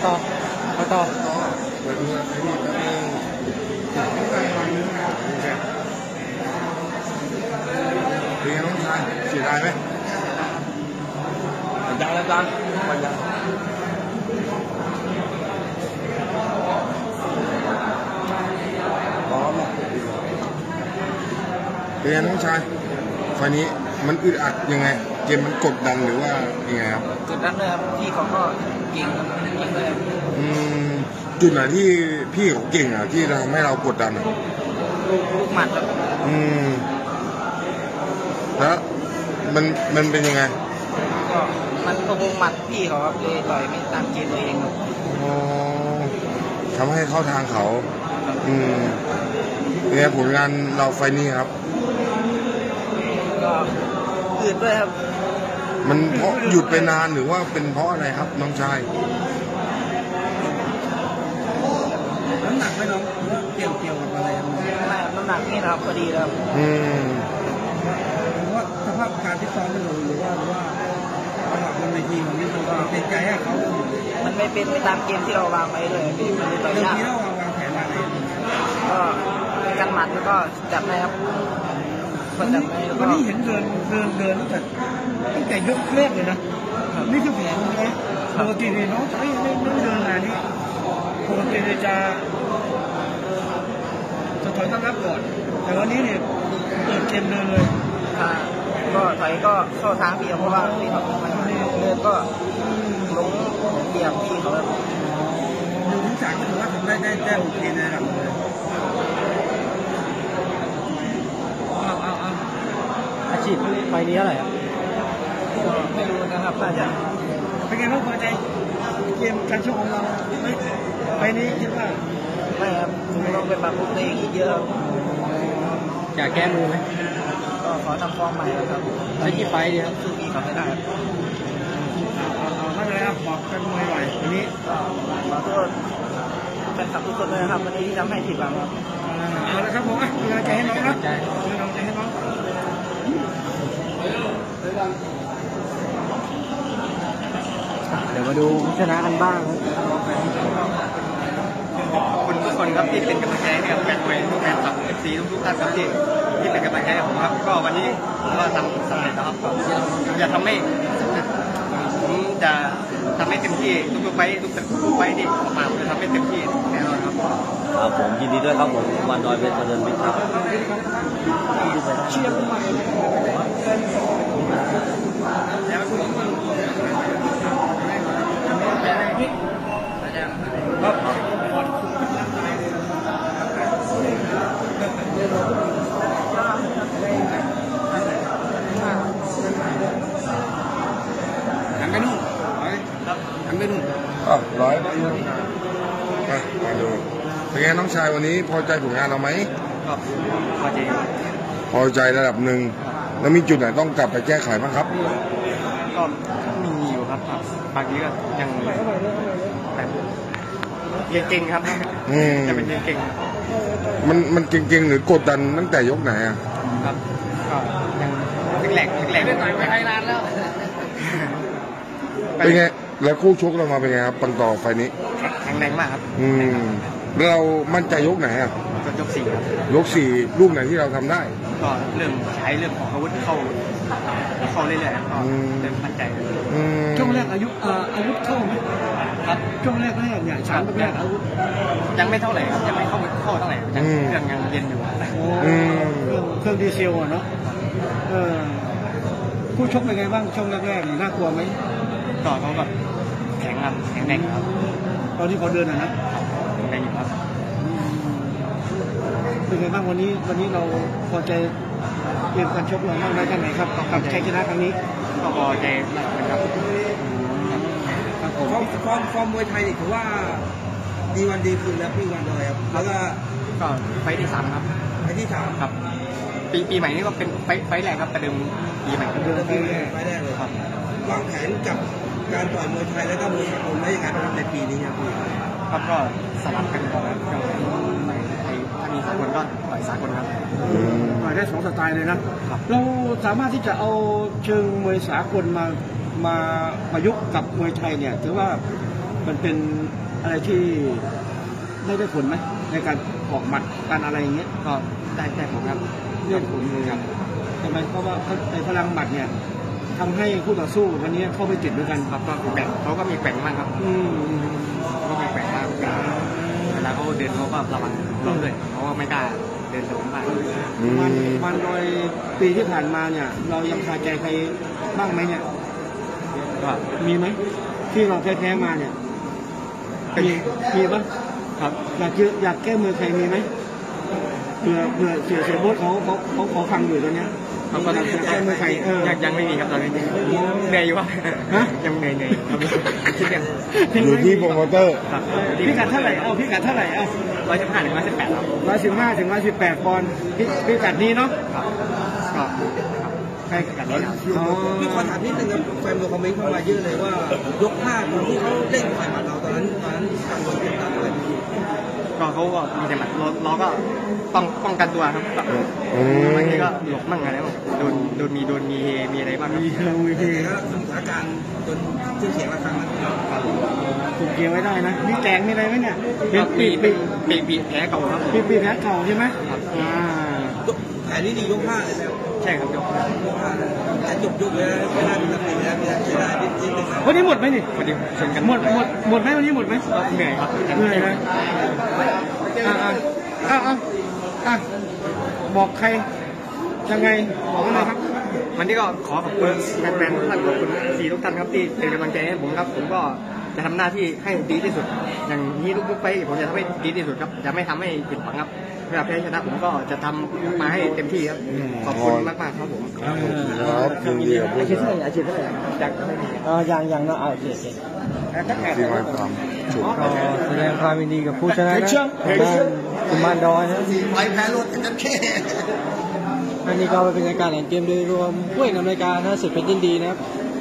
ต่อไปดูไอ้นี่เป็นไงน้องชายเสียดายไหมยังแล้วจังยังพร้อมเป็นไงน้องชายไฟนี้มันอึดอัดยังไงเกมมันกดดันหรือว่ายังไงครับจุดนั้นเลยครับพี่เขาก็เก่งเลยจุดไหนที่พี่เขาเก่งอ่ะที่ทำให้เรากดดันลูกหมัดครับแล้วมันเป็นยังไงก็มันตรงหมัดพี่เขาครับเลยต่อยไม่ตามเกมตัวเองครับทำให้เข้าทางเขาเนี่ยผลงานเราไฟนี้ครับก็อืดด้วยครับมันเพราะหยุดไปนานหรือว่าเป็นเพราะอะไรครับน้องชายน้ำหนักไหมน้องเกี่ยวกับอะไรน้ำหนักนี่นะครับพอดีครับว่าสภาพการที่ซ้อมมันหรือว่าจังหวะบนเวทีของนี้มันเป็นใจให้เขามันไม่เป็นไปตามเกมที่เราวางไว้เลยมันเลยต่อยยากที่เราวางแผนอะไรก็กันหมัดแล้วก็จับได้ครับวันนี้เห็นเดินตั้งแต่ยกแรกเลยนะนี่คือแผนใช่ไหมปกติเนี่ยน้องไม่เดินงานนี้ปกติจะถอยตั้งรับก่อนแต่วันนี้เนี่ยเปิดเกมเดินเลยก็ถอยก็เข้าทางพี่เพราะว่าพี่เขาเดินก็ลงเหยียบพี่เขาแล้วดูทุกอย่างก็ถือว่าทำได้โอเคในระดับเลยอาชีพไปนี้อะไรอ่ะไม่รู้นะครับน่าจะเป็นไงบ้างพอใจเกมการชกของเราไปนี้คิดว่าไม่ครับต้องไปปรับปรุงตัวเองอีกเยอะอยากแก้มือไหมก็ขอทำฟอร์มใหม่ครับใช้กี่ไฟดีครับสู้พี่เขาไม่ได้ไม่เป็นไรครับบอกกันมวยไหววันนี้ขอโทษแฟนคลับทุกคนเลยนะครับวันนี้ที่ทำให้ผิดหวังครับเอาละครับผมเป็นกำลังใจให้น้องนะเป็นกำลังใจให้น้องเดี๋ยวมาดูชนะกันบ้างขอบคุณทุกคนครับที่เป็นกำลังใจให้กับแฟนมวยแฟนคลับFCทุกท่านครับที่เป็นกำลังใจให้ผมครับก็วันนี้ผมก็ทำสำเร็จแล้วครับอย่าทำให้ผมจะทำให้เต็มที่ทุกไฟที่ออกมาผมจะทำให้เต็มที่แน่นอนครับผมยินดีด้วยครับผมวันดอยเป็นประเด็นมิตรครับเชียร์ใหม่หันไปนู่นหันไปนู่นร้อยมาดูเป็นไงน้องชายวันนี้พอใจผลงานเราไหมครับพอใจระดับหนึ่งแล้วมีจุดไหนต้องกลับไปแก้ไขบ้างครับก็มีอยู่ครับบางทีก็ยังเก่งครับจะเป็นเก่งมันเก่งๆหรือกดดันตั้งแต่ยกไหนอ่ะครับก็ยังแหลกไม่ต่อยไปให้นานแล้วเป็นไงแล้วคู่ชกเรามาเป็นไงครับปังต่อไฟนี้แข็งแรงมากครับเรามั่นใจยกไหนอ่ะยก4ครับยก4ลูกไหนที่เราทำได้ก็เรื่องใช้เรื่องของอาวุธเข้าเรื่อยๆก็เริ่มมั่นใจช่วงแรกอาวุธเข้าไหมครับช่วงแรกเนี่ยช้าแรกอาวุธยังไม่เท่าไหร่ครับยังไม่เข้าเท่าไหร่เครื่องยังเย็นอยู่เครื่องดีเซลเนาะผู้ชกเป็นไงบ้างช่วงแรกๆน่ากลัวไหมต่อเขาแบบแข็งแรงครับตอนที่เขาเดินนะแข็งอยู่ครับเป็นไงบ้างวันนี้เราพอใจเกมการชกเรามากได้แค่ไหนครับกับชัยชนะครั้งนี้ก็พอใจนะครับฟอร์มมวยไทยนี่ถือว่าดีวันดีคืนแล้วพี่วันเลยครับแล้วก็ไฟที่3ครับไฟที่3ครับปีใหม่นี้ก็เป็นไฟแรกครับประเดิมปีใหม่ไฟแรกเลยครับวางแผนกับการต่อยมวยไทยแล้วก็มวยสากลได้ยังไงบ้างในปีนี้ครับก็สลับกันก่อนครับถ้ามีสากลก็ต่อยสากลครับต่อยได้2 สไตล์เลยนะเราสามารถที่จะเอาเชิงมวยสากลมาประยุกต์กับมวยไทยเนี่ยถือว่ามันเป็นอะไรที่ได้ผลไหมในการออกหมัดการอะไรอย่างเงี้ยก็ได้ผมครับได้ผลเลยครับใช่ไหมเพราะว่าในพลังหมัดเนี่ยทำให้คู่ต่อสู้วันนี้เข้าไปติดด้วยกันครับก็แบ่งเขาก็มีแบ่งบ้างครับก็มีแบ่งบ้างเวลาเขาเดินเขาก็ระวังเราด้วยเขาก็ไม่กล้าเดินสูงมากมันโดยปีที่ผ่านมาเนี่ยเรายังคาใจใครบ้างไหมเนี่ยก็มีไหมที่เราแพ้มาเนี่ยมีปะครับอยากแก้มือใครมีไหมเผื่อเสียโบ๊ทเขาฟังอยู่ตอนเนี้ยเขาก็แก้มือใครยังไม่มีครับตอนนี้เหนื่อยอยู่ว่ายังเหนื่อยครับคิดยังอยู่ที่โปรโมเตอร์พิกัดเท่าไหร่พิกัดเท่าไหร่ 115 ถึง 118ครับ 115 ถึง 118 ปอนด์พิกัดนี้เนาะก็ใช่กัดนี้ครับพี่ขอถามนิดนึงครับแฟนบอลคอมเมนต์เข้ามาเยอะเลยว่ายก5ตอนที่เขาเล่นฝ่ายหมัดเราตอนนั้นการโดนเตะตาด้วยก็เขาก็มีแต่หมัดเราก็ป้องกันตัวครับบางทีก็หลบมั่งอะไรบ้างโดนมีอะไรบ้างครับแต่ก็สถานการณ์จนชื่อเสียงระฆังนะครับถูกเกี่ยวไว้ได้นะมีแตกมีอะไรไหมเนี่ยปีแพ้เก่าครับปีแพ้เก่าใช่ไหมแต่นี่ดียก5เลยแล้วใช่ครับยก 5เลยแต่จบยกเลยไม่น่ามีตัดสินแล้วไม่น่าเสียดายนิดนึงนะวันนี้หมดไหมนี่พอดีชนกันหมดไหมวันนี้หมดไหมเหนื่อยครับเหนื่อยนะบอกใครยังไงบอกอะไรครับวันนี้ก็ขอขอบคุณแฟนๆทุกท่านขอบคุณ4ทุกท่านครับที่เป็นกำลังใจให้ผมครับผมก็จะทำหน้าที่ให้ดีที่สุดอย่างนี้ทุกๆไปผมจะทำให้ดีที่สุดครับจะไม่ทำให้ผิดหวังครับเวลาแพ้ชนะผมก็จะทำมาให้เต็มที่ครับขอบคุณมากๆครับผมครับยินดีกับผู้ชนะอาชีพเท่าไหร่จากไม่มียังเนาะโอเคที่มาความฉุกก็แสดงความยินดีกับผู้ชนะนะกุมารดอยนะไปแพ้รถกันแค่อันนี้ก็เป็นรายการแห่งเกมโดยรวมผู้เอกนำรายการนะสิทธิ์เพชรยินดีนะครับ